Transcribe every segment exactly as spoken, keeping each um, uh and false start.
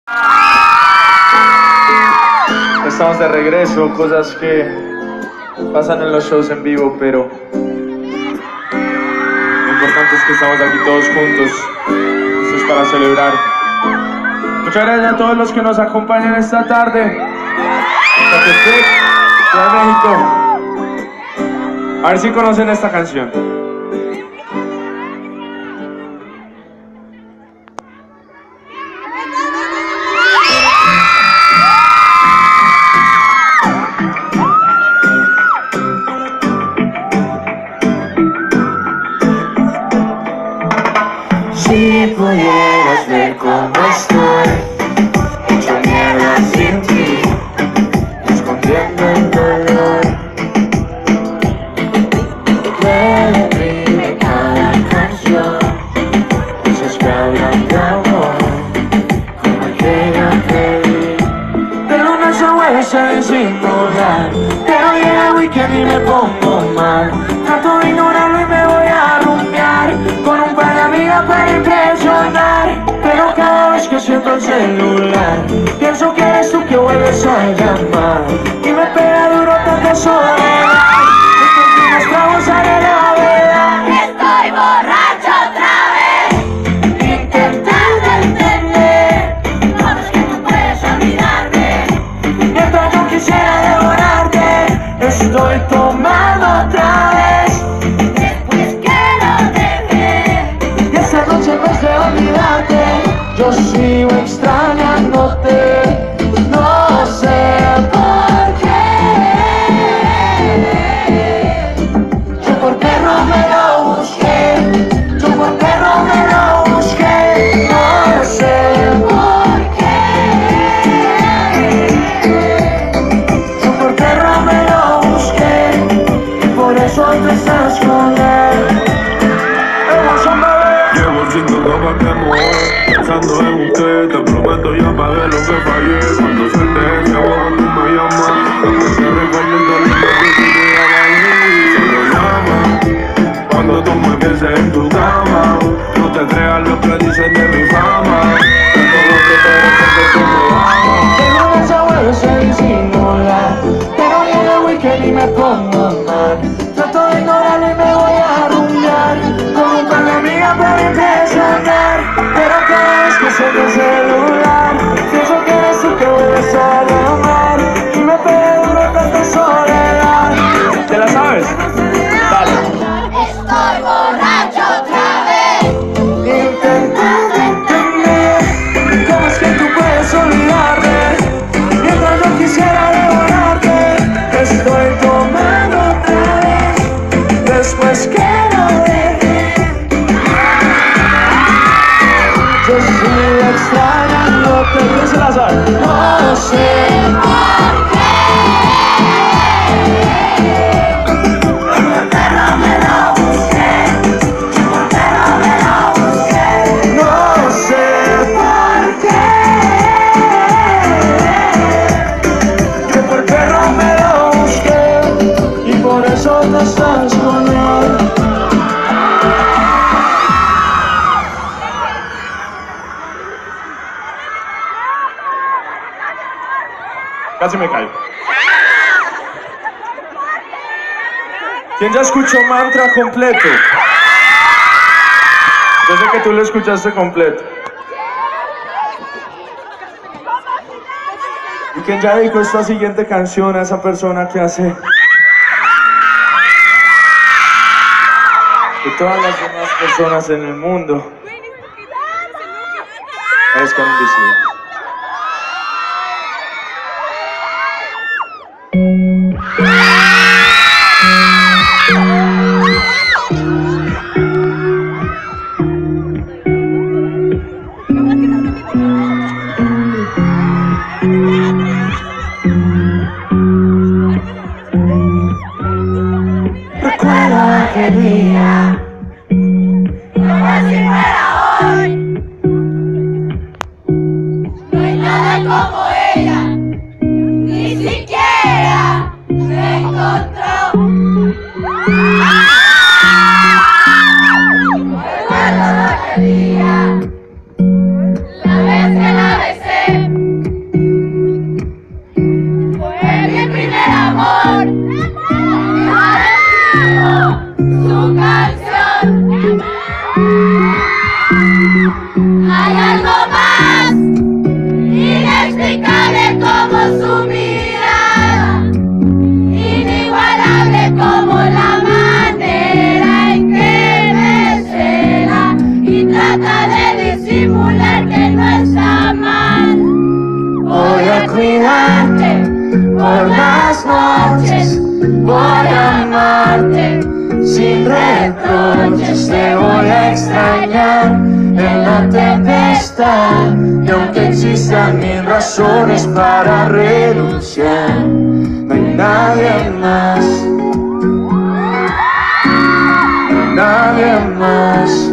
Estamos de regreso, cosas que pasan en los shows en vivo, pero lo importante es que estamos aquí todos juntos. Esto es para celebrar. Muchas gracias a todos los que nos acompañan esta tarde. Catepec, Ciudad de México. A ver si conocen esta canción. Si pudieras ver cómo estoy, hecho mierda sin ti, escondiendo el dolor. Me deprime cada canción, esas que hablan de amor, como aquella que vi. De lunes a jueves a disimular, pero llega el weekend y me pongo mal. Trato de ignorarlo y me voy a rumbear con un par de amigas para impresionar. Pero cada vez que siento el celular, pienso que eres tú que vuelves a llamar. Y me pega duro tanta soledad. Estos días tragos haré la verdad. Estoy borracho otra vez, intentando entender cómo es que tú puedes olvidarme. Mientras yo quisiera devorarte, estoy tomando otra vez. Después que lo dejé, Y esta noche en vez de olvidarte, yo sigo extrañándote. No sé por qué. Yo por perro me lo busqué, yo por perro me lo busqué. No sé por qué. Yo por perro me lo busqué, y por eso tú estás con él. Llevo cinco copas que mover, pensando en usted. Te prometo ya pagué lo que fallé. Cuando suelte ese agua cuando me llamas, cuando te recuerdo el dolor que tú te llamas. Solo llama cuando tú me pienses en tu cama. No te creas lo que dicen de mi fama. Todo lo que te porque tú me amas. De lunes a jueves se disimula, pero llega el weekend y me pongo mal. Trato de ignorarlo y me voy a rumbear con un par de amigas para impresionar. Pero cada vez que suelto el celular, pienso que eres tú que vuelves a llamar. Y me pega duro tanta soledad. ¿Te la sabes? Dale. estoy borracho otra vez. Intentando entender cómo es que tú puedes olvidarme. Mientras yo quisiera devorarte, estoy tomando otra vez. Después que lo dejé, yo sigo extrañándote. ¿Quién se la sabe? No sé por qué. Por perro me lo busqué, por perro me lo busqué. No sé por qué. Yo por perro me lo busqué, y por eso te estás con él. Casi me caigo. ¿Quién ya escuchó Mantra completo? Yo sé que tú lo escuchaste completo. ¿Y quién ya dedicó esta siguiente canción a esa persona que hace que todas las demás personas en el mundo parezcan invisibles? Recuerda aquel día, Como si fuera hoy, no hay nada como ella, ni siquiera me encontró. Recuerdo aquel día, la vez que la besé. por las noches voy a amarte, sin reproches te voy a extrañar en la tempestad. Y aunque existan mil razones para renunciar, no hay nadie más, no hay nadie más.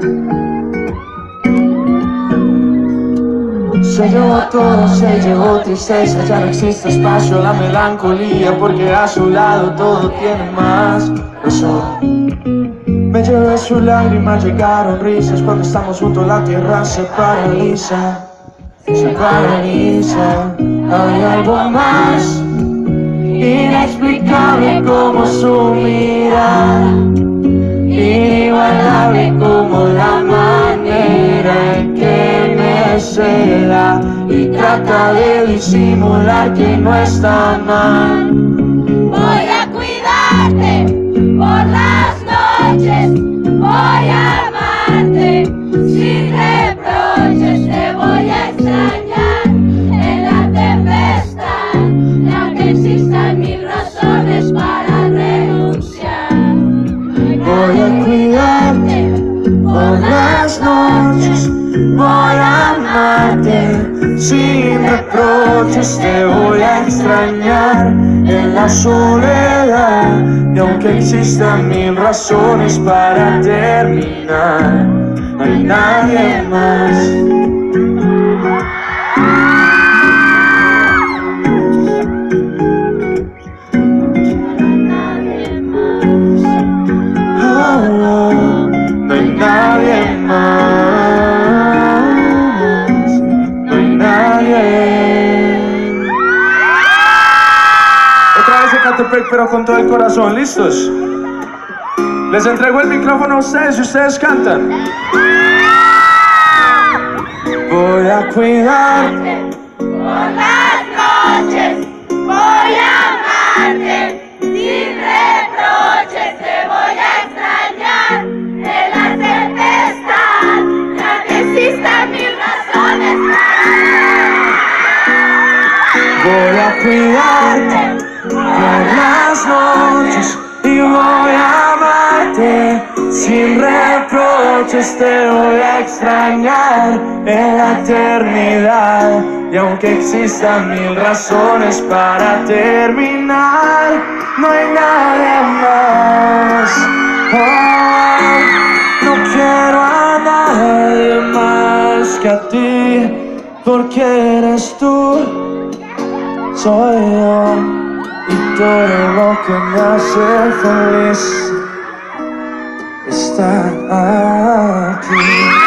Se llevó todo, se llevó tristeza, ya no existe espacio a la melancolía, porque a su lado todo tiene más razón. Me llevé su lágrima, llegaron risas, cuando estamos juntos la tierra se paraliza, se paraliza. Hay algo más inexplicable como su mirada, inigualable como la manera en que me cela y trata de disimular que no está mal. Voy a cuidarte por las noches, voy a amarte, sin reproches te voy a extrañar en la tempestad. Y aunque existan mil razones para renunciar, Voy a cuidarte por las noches, voy a amarte, sin reproches te voy a extrañar en la soledad. Y aunque existan mil razones para terminar, no hay nadie más. No hay nadie más, no hay nadie. Otra vez Ecatepec, pero con todo el corazón. ¿Listos? Les entrego el micrófono a ustedes y ustedes cantan. Voy a cuidarte por las noches voy a amarte, sin reproches te voy a extrañar en la tempestad. Ya que existen mil razones Voy a cuidarte por las noches y voy a amarte, sin reproches te voy a extrañar en la eternidad. Y aunque existan mil razones para terminar, no hay nadie más. Oh, no quiero a nadie más que a ti, porque eres tú, soy yo, y todo lo que me hace feliz está aquí.